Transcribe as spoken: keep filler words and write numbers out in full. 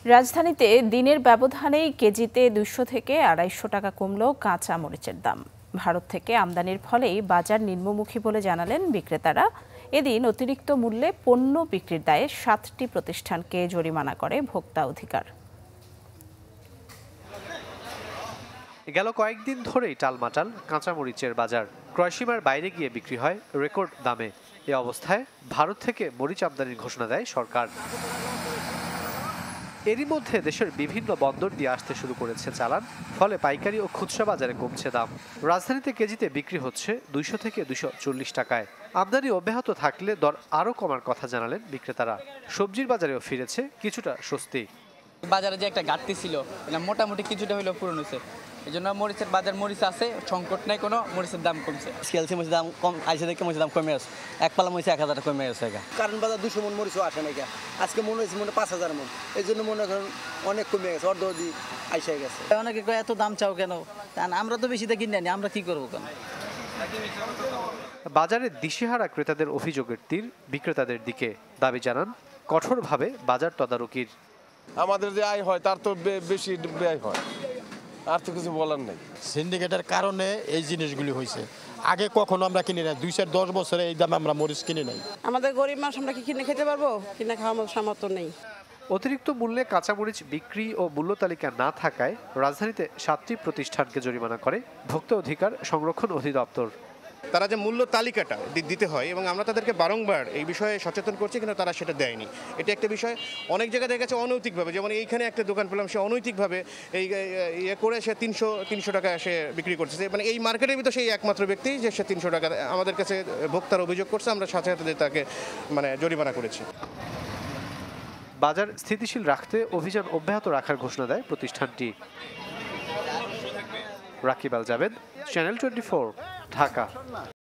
রাজধানীতে দিনের ব্যবধানেই কেজিতে দুইশো থেকে আড়াইশো টাকা কমল কাঁচা মরিচের দাম। ভারত থেকে আমদানির ফলেই বাজার নিম্নমুখী বলে জানালেন বিক্রেতারা। এদিন অতিরিক্ত মূল্যে পণ্য বিক্রির দায়ে সাতটি প্রতিষ্ঠানকে জরিমানা করে ভোক্তা অধিকার। গেল কয়েকদিন ধরেই টালমাটাল কাঁচামরিচের বাজার। ক্রয়সীমার বাইরে গিয়ে বিক্রি হয় রেকর্ড দামে। এ অবস্থায় ভারত থেকে মরিচ আমদানির ঘোষণা দেয় সরকার। এরই মধ্যে দেশের বিভিন্ন বন্দর দিয়ে আসতে শুরু করেছে চালান, ফলে পাইকারি ও খুচরা বাজারে কমছে দাম। রাজধানীতে কেজিতে বিক্রি হচ্ছে দুইশো থেকে দুইশো চল্লিশ টাকায়। আমদানি অব্যাহত থাকলে দর আরও কমার কথা জানালেন বিক্রেতারা। সবজির বাজারেও ফিরেছে কিছুটা স্বস্তি। বাজারে যে একটা ঘাটতি ছিল এটা মোটামুটি কিছুটা হলেও পূরণ হয়েছে। এই জন্য মরিচের বাজার মরিচ আছে, সংকট নাই, কোনো মরিচের দাম কমছে। সিএলসি মরিচের দাম কম আইসে দেখে মরিচের দাম কমে আছে। এক পালা মরিচ এক হাজার টাকা কমে আছে। কারণ বাজার দুশো মন মরিচও আসে না, আজকে মনে হয়েছে মনে পাঁচ হাজার মন, এই জন্য মনে করেন অনেক কমে গেছে, অর্ধ অধিক আইসে গেছে। অনেকে এত দাম চাও কেন? আমরা তো বেশিতে কিনে আনি, আমরা কি করবো কেন? বাজারে দিশেহারা ক্রেতাদের অভিযোগের তীর বিক্রেতাদের দিকে। দাবি জানান কঠোরভাবে বাজার তদারকির। আমাদের যে আয় হয় তার তো বেশি ব্যয় হয়, আর তো কিছু বলার নেই। সিন্ডিকেটের কারণে এই জিনিসগুলি হয়েছে। আগে কখনো আমরা কিনি না, দুই চার দশ বছরে এই দামে আমরা মরিচ কিনে নাই। আমাদের গরিব মানুষ আমরা কি কিনে খেতে পারবো? কিনে খাওয়ার সামর্থ্য নেই। অতিরিক্ত মূল্যে কাঁচামরিচ বিক্রি ও মূল্য তালিকা না থাকায় রাজধানীতে সাতটি প্রতিষ্ঠানকে জরিমানা করে ভোক্তা অধিকার সংরক্ষণ অধিদপ্তর। তারা যে মূল্য তালিকাটা দিতে হয় এবং আমরা তাদেরকে বারংবার এই বিষয়ে সচেতন করছি, কিন্তু তারা সেটা দেয়নি। এটা একটা বিষয়। অনেক জায়গায় দেখা গেছে অনৈতিকভাবে, যেমন এইখানে একটা দোকান পেলাম, সে অনৈতিকভাবে এই ইয়ে করে সে তিনশো তিনশো টাকা সে বিক্রি করতেছে। মানে এই মার্কেটের ভিতরে সেই একমাত্র ব্যক্তি যে সে তিনশো টাকা আমাদের কাছে ভোক্তার অভিযোগ করছে, আমরা সাথে সাথে তাকে মানে জরিমানা করেছি। বাজার স্থিতিশীল রাখতে অভিযান অব্যাহত রাখার ঘোষণা দেয় প্রতিষ্ঠানটি। Rakib Al Jabed, channel twenty four, Dhaka.